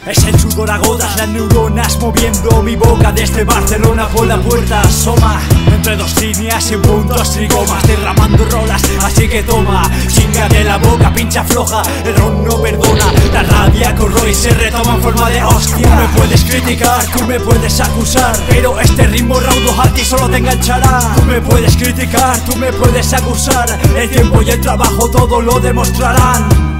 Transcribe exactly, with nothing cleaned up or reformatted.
Es el sudor a gotas, las neuronas moviendo mi boca desde Barcelona por la puerta asoma. Entre dos líneas y puntos trigomas, derramando rolas, así que toma, chinga de la boca, pincha floja, el ron no perdona. La rabia corroe y se retoma en forma de hostia. Tú me puedes criticar, tú me puedes acusar, pero este ritmo raudo a ti solo te enganchará. Tú me puedes criticar, tú me puedes acusar, el tiempo y el trabajo todo lo demostrarán.